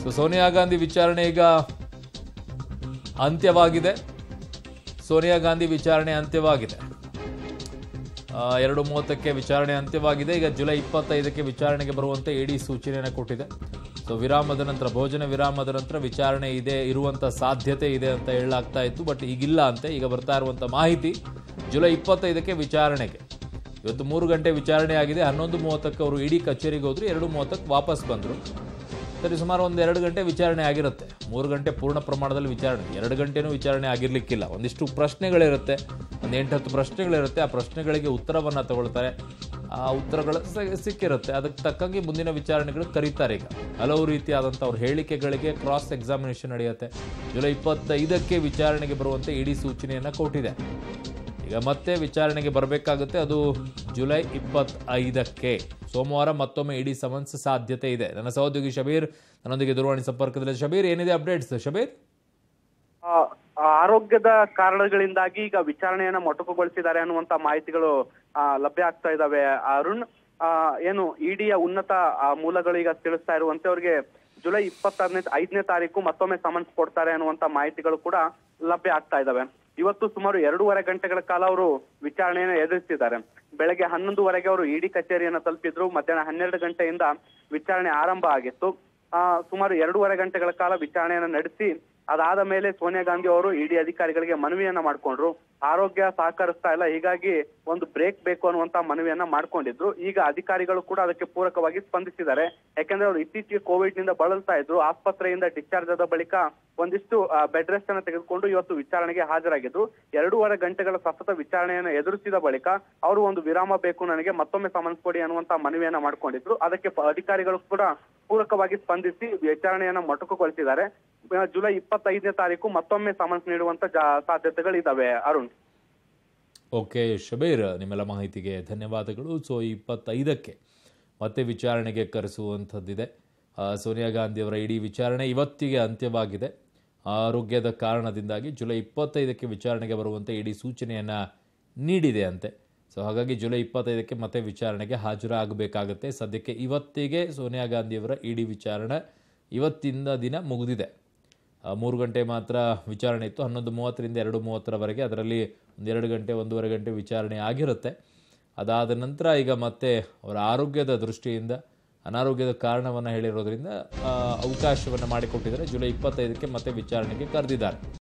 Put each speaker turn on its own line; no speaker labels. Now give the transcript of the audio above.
ಸೋನಿಯಾ ಗಾಂಧಿ ವಿಚಾರಣೆ ಈಗ ಅಂತ್ಯವಾಗಿದೆ. ಸೋನಿಯಾ ಗಾಂಧಿ ವಿಚಾರಣೆ ಅಂತ್ಯವಾಗಿದೆ. 2:30ಕ್ಕೆ ವಿಚಾರಣೆ ಅಂತ್ಯವಾಗಿದೆ. ಈಗ ಜುಲೈ 25ಕ್ಕೆ ವಿಚಾರಣೆಗೆ ಬರುವಂತೆ ಇಡಿ ಸೂಚನೆಯನ್ನು ಕೊಟ್ಟಿದೆ. ಸೊ ವಿರಾಮದ ನಂತರ, ಭೋಜನ ವಿರಾಮದ ನಂತರ ವಿಚಾರಣೆ ಇರುವಂತ ಸಾಧ್ಯತೆ ಇದೆ ಅಂತ ಹೇಳಲಾಗ್ತಾ ಇತ್ತು. ಬಟ್ ಈಗಿಲ್ಲ ಅಂತೆ. ಈಗ ಬರ್ತಾ ಇರುವಂತ ಮಾಹಿತಿ ಜುಲೈ 25ಕ್ಕೆ ವಿಚಾರಣೆಗೆ. ಇವತ್ತು 3 ಗಂಟೆ ವಿಚಾರಣೆ ಆಗಿದೆ. 11:30ಕ್ಕೆ ಅವರು ಇಡಿ ಕಚೇರಿಗೆ ಹೋದ್ರು. 2:30ಕ್ಕೆ ವಾಪಸ್ ಬಂದರು. ಸರಿ, ಸುಮಾರು 1-2 ಗಂಟೆ ವಿಚಾರಣೆ ಆಗಿರುತ್ತೆ. 3 ಗಂಟೆ ಪೂರ್ಣ ಪ್ರಮಾಣದಲ್ಲಿ ವಿಚಾರಣೆ, 2 ಗಂಟೆನೂ ವಿಚಾರಣೆ ಆಗಿರ್ಲಿಕ್ಕಿಲ್ಲ. ಒಂದಿಷ್ಟು ಪ್ರಶ್ನೆಗಳಿರುತ್ತೆ, 8-10 ಪ್ರಶ್ನೆಗಳಿರುತ್ತೆ. ಆ ಪ್ರಶ್ನೆಗಳಿಗೆ ಉತ್ತರವನ್ನು ತಗೊಳ್ತಾರೆ. ಆ ಉತ್ತರಗಳು ಸಿಕ್ಕಿರುತ್ತೆ. ಅದಕ್ಕೆ ತಕ್ಕಂಗೆ ಮುಂದಿನ ವಿಚಾರಣೆಗಳು ಕರೀತಾರೆ. ಈಗ ಹಲವು ರೀತಿಯಾದಂಥ ಅವ್ರ ಹೇಳಿಕೆಗಳಿಗೆ ಕ್ರಾಸ್ ಎಕ್ಸಾಮಿನೇಷನ್ ನಡೆಯುತ್ತೆ. ಜುಲೈ 25ಕ್ಕೆ ವಿಚಾರಣೆಗೆ ಬರುವಂತೆ ಇಡಿ ಸೂಚನೆಯನ್ನು ಕೊಟ್ಟಿದೆ. ಈಗ ಮತ್ತೆ ವಿಚಾರಣೆಗೆ ಬರಬೇಕಾಗುತ್ತೆ. ಅದು ಜುಲೈ 25ಕ್ಕೆ ಸೋಮವಾರ ಮತ್ತೊಮ್ಮೆ ಇಡಿ ಸಮನ್ಸ್ ಸಾಧ್ಯತೆ ಇದೆ. ನನ್ನ ಸಹೋದ್ಯೋಗಿ ಶಬೀರ್ ನನ್ನೊಂದಿಗೆ ದೂರವಾಣಿ ಸಂಪರ್ಕದಲ್ಲಿ. ಶಬೀರ್, ಏನಿದೆ ಅಪ್ಡೇಟ್ಸ್? ಶಬೀರ್,
ಆರೋಗ್ಯದ ಕಾರಣಗಳಿಂದಾಗಿ ಈಗ ವಿಚಾರಣೆಯನ್ನ ಮೊಟಕುಗೊಳಿಸಿದ್ದಾರೆ ಅನ್ನುವಂತ ಮಾಹಿತಿಗಳು ಲಭ್ಯ ಆಗ್ತಾ ಇದಾವೆ. ಅರುಣ್, ಏನು ಇಡಿಯ ಉನ್ನತ ಮೂಲಗಳು ಈಗ ತಿಳಿಸ್ತಾ ಇರುವಂತೆ ಅವ್ರಿಗೆ ಜುಲೈ 25ನೇ ತಾರೀಕು ಮತ್ತೊಮ್ಮೆ ಸಮನ್ಸ್ ಕೊಡ್ತಾರೆ ಅನ್ನುವಂತ ಮಾಹಿತಿಗಳು ಕೂಡ ಲಭ್ಯ ಆಗ್ತಾ ಇದಾವೆ. ಇವತ್ತು ಸುಮಾರು 2.5 ಗಂಟೆಗಳ ಕಾಲ ಅವರು ವಿಚಾರಣೆಯನ್ನು ಎದುರಿಸಿದ್ದಾರೆ. ಬೆಳಗ್ಗೆ 11:00ವರೆಗೆ ಅವರು ಇಡಿ ಕಚೇರಿಯನ್ನ ತಲುಪಿದ್ರು. ಮಧ್ಯಾಹ್ನ 12 ಗಂಟೆಯಿಂದ ವಿಚಾರಣೆ ಆರಂಭ ಆಗಿತ್ತು. ಸುಮಾರು 2.5 ಗಂಟೆಗಳ ಕಾಲ ವಿಚಾರಣೆಯನ್ನ ನಡೆಸಿ ಅದಾದ ಮೇಲೆ ಸೋನಿಯಾ ಗಾಂಧಿ ಅವರು ಇಡಿ ಅಧಿಕಾರಿಗಳಿಗೆ ಮನವಿಯನ್ನ ಮಾಡ್ಕೊಂಡ್ರು. ಆರೋಗ್ಯ ಸಹಕರಿಸ್ತಾ ಇಲ್ಲ, ಹೀಗಾಗಿ ಒಂದು ಬ್ರೇಕ್ ಬೇಕು ಅನ್ನುವಂತ ಮನವಿಯನ್ನ ಮಾಡ್ಕೊಂಡಿದ್ರು. ಈಗ ಅಧಿಕಾರಿಗಳು ಕೂಡ ಅದಕ್ಕೆ ಪೂರಕವಾಗಿ ಸ್ಪಂದಿಸಿದ್ದಾರೆ. ಯಾಕಂದ್ರೆ ಅವರು ಇತ್ತೀಚೆಗೆ ಕೋವಿಡ್ ನಿಂದ ಬಳಲ್ತಾ ಇದ್ರು. ಆಸ್ಪತ್ರೆಯಿಂದ ಡಿಸ್ಚಾರ್ಜ್ ಆದ ಬಳಿಕ ಒಂದಿಷ್ಟು ಬೆಡ್ ರೆಸ್ಟ್ ಅನ್ನ ತೆಗೆದುಕೊಂಡು ಇವತ್ತು ವಿಚಾರಣೆಗೆ ಹಾಜರಾಗಿದ್ರು. 2.5 ಗಂಟೆಗಳ ಸತತ ವಿಚಾರಣೆಯನ್ನು ಎದುರಿಸಿದ ಬಳಿಕ ಅವರು ಒಂದು ವಿರಾಮ ಬೇಕು, ನನಗೆ ಮತ್ತೊಮ್ಮೆ ಸಮನ್ಸ್ ಕೊಡಿ ಅನ್ನುವಂತ ಮನವಿಯನ್ನ ಮಾಡ್ಕೊಂಡಿದ್ರು. ಅದಕ್ಕೆ ಅಧಿಕಾರಿಗಳು ಕೂಡ ಪೂರಕವಾಗಿ ಸ್ಪಂದಿಸಿ ವಿಚಾರಣೆಯನ್ನ ಮೊಟಕುಗೊಳಿಸಿದ್ದಾರೆ. ಜುಲೈ 25ನೇ ತಾರೀಕು ಮತ್ತೊಮ್ಮೆ ಸಮನ್ಸ್ ನೀಡುವಂತ ಸಾಧ್ಯತೆಗಳಿದಾವೆ. ಅರುಣ್.
ಓಕೆ ಶಬೀರ್, ನಿಮ್ಮೆಲ್ಲ ಮಾಹಿತಿಗೆ ಧನ್ಯವಾದಗಳು. ಸೊ 25ಕ್ಕೆ ಮತ್ತೆ ವಿಚಾರಣೆಗೆ ಕರೆಸುವಂಥದ್ದಿದೆ. ಸೋನಿಯಾ ಗಾಂಧಿ ಅವರ ಇಡೀ ವಿಚಾರಣೆ ಇವತ್ತಿಗೆ ಅಂತ್ಯವಾಗಿದೆ. ಆರೋಗ್ಯದ ಕಾರಣದಿಂದಾಗಿ ಜುಲೈ 25ಕ್ಕೆ ವಿಚಾರಣೆಗೆ ಬರುವಂತೆ ಇಡಿ ಸೂಚನೆಯನ್ನು ನೀಡಿದೆ ಅಂತೆ. ಸೊ ಹಾಗಾಗಿ ಜುಲೈ 25ಕ್ಕೆ ಮತ್ತೆ ವಿಚಾರಣೆಗೆ ಹಾಜರಾಗಬೇಕಾಗತ್ತೆ. ಸದ್ಯಕ್ಕೆ ಇವತ್ತಿಗೆ ಸೋನಿಯಾ ಗಾಂಧಿಯವರ ಇಡಿ ವಿಚಾರಣೆ ಇವತ್ತಿಂದ ದಿನ ಮುಗಿದಿದೆ. 3 ಗಂಟೆ ಮಾತ್ರ ವಿಚಾರಣೆ ಇತ್ತು. 11:30ರಿಂದ 2:30ರವರೆಗೆ. ಅದರಲ್ಲಿ 1-2 ಗಂಟೆ 1.5 ಗಂಟೆ ವಿಚಾರಣೆ ಆಗಿರುತ್ತೆ. ಅದಾದ ನಂತರ ಈಗ ಮತ್ತೆ ಅವರ ಆರೋಗ್ಯದ ದೃಷ್ಟಿಯಿಂದ ಅನಾರೋಗ್ಯದ ಕಾರಣವನ್ನು ಹೇಳಿರೋದ್ರಿಂದ ಅವಕಾಶವನ್ನು ಮಾಡಿಕೊಟ್ಟಿದ್ದಾರೆ. ಜುಲೈ 25ಕ್ಕೆ ಮತ್ತೆ ವಿಚಾರಣೆಗೆ ಕರೆದಿದ್ದಾರೆ.